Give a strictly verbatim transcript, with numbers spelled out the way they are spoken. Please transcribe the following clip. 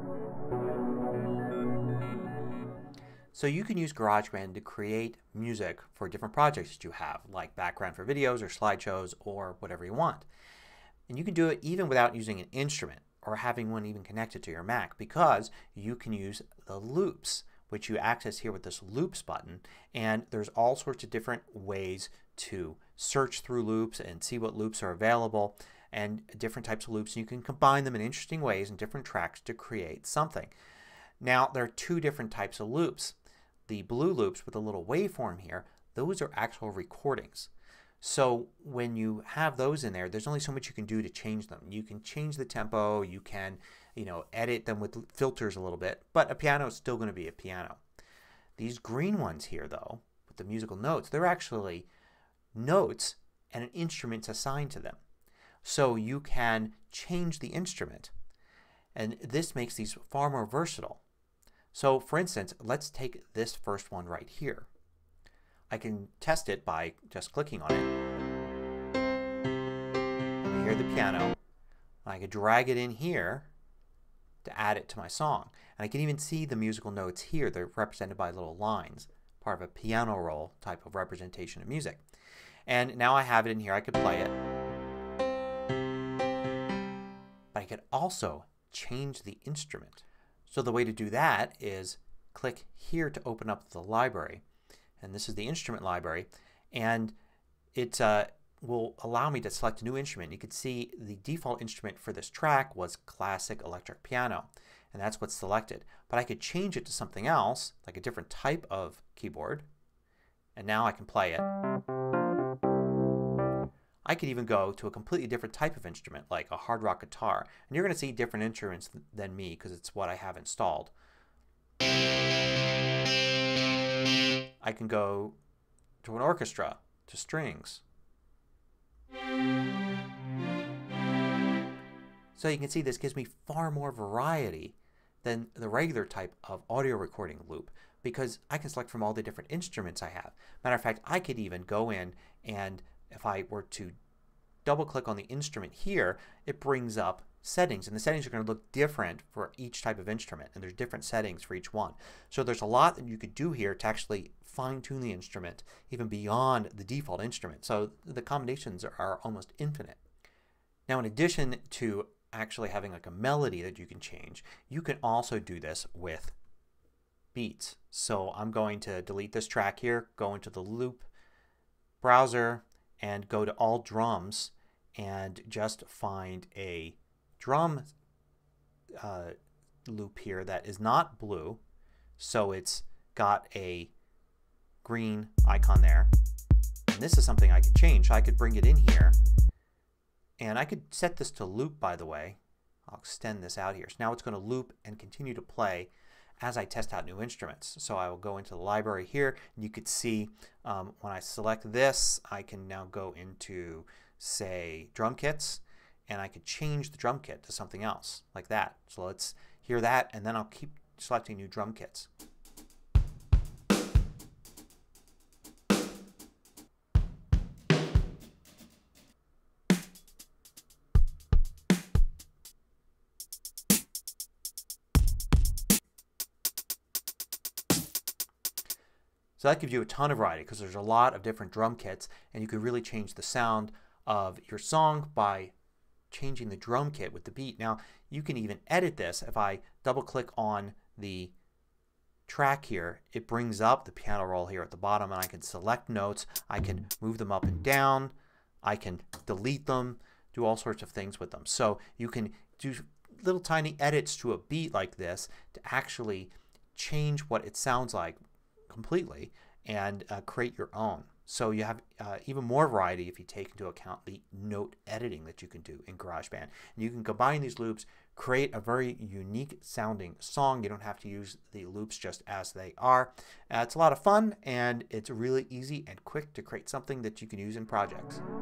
So you can use GarageBand to create music for different projects that you have, like background for videos or slideshows or whatever you want. And you can do it even without using an instrument or having one even connected to your Mac, because you can use the loops, which you access here with this loops button. And there's all sorts of different ways to search through loops and see what loops are available and different types of loops. And you can combine them in interesting ways in different tracks to create something. Now there are two different types of loops. The blue loops with a little waveform here, those are actual recordings. So when you have those in there, there's only so much you can do to change them. You can change the tempo, you can you know, edit them with filters a little bit, but a piano is still going to be a piano. These green ones here though, with the musical notes, they're actually notes and an instrument assigned to them. So you can change the instrument, and this makes these far more versatile. So for instance, let's take this first one right here. I can test it by just clicking on it. I hear the piano. I can drag it in here to add it to my song. And I can even see the musical notes here. They're represented by little lines. Part of a piano roll type of representation of music. And now I have it in here. I could play it. But I could also change the instrument. So the way to do that is click here to open up the library. And this is the instrument library. And it uh, will allow me to select a new instrument. You can see the default instrument for this track was classic electric piano. And that's what's selected. But I could change it to something else, like a different type of keyboard. And now I can play it. I could even go to a completely different type of instrument, like a hard rock guitar. And you're going to see different instruments th than me because it's what I have installed. I can go to an orchestra, to strings. So you can see this gives me far more variety than the regular type of audio recording loop, because I can select from all the different instruments I have. Matter of fact, I could even go in and if I were to double click on the instrument here, it brings up settings. And the settings are going to look different for each type of instrument. And there's different settings for each one. So there's a lot that you could do here to actually fine tune the instrument even beyond the default instrument. So the combinations are, are almost infinite. Now in addition to actually having like a melody that you can change, you can also do this with beats. So I'm going to delete this track here, go into the loop browser and go to all drums and just find a drum uh, loop here that is not blue. So it's got a green icon there. And this is something I could change. I could bring it in here and I could set this to loop, by the way. I'll extend this out here. So now it's going to loop and continue to play as I test out new instruments. So I will go into the library here and you could see um, when I select this I can now go into, say, drum kits, and I could change the drum kit to something else like that. So let's hear that, and then I'll keep selecting new drum kits. So that gives you a ton of variety because there's a lot of different drum kits, and you can really change the sound of your song by changing the drum kit with the beat. Now you can even edit this. If I double click on the track here, it brings up the piano roll here at the bottom, and I can select notes. I can move them up and down. I can delete them, do all sorts of things with them. So you can do little tiny edits to a beat like this to actually change what it sounds like completely and uh, create your own. So you have uh, even more variety if you take into account the note editing that you can do in GarageBand. And you can combine these loops, create a very unique sounding song. You don't have to use the loops just as they are. Uh, it's a lot of fun, and it's really easy and quick to create something that you can use in projects.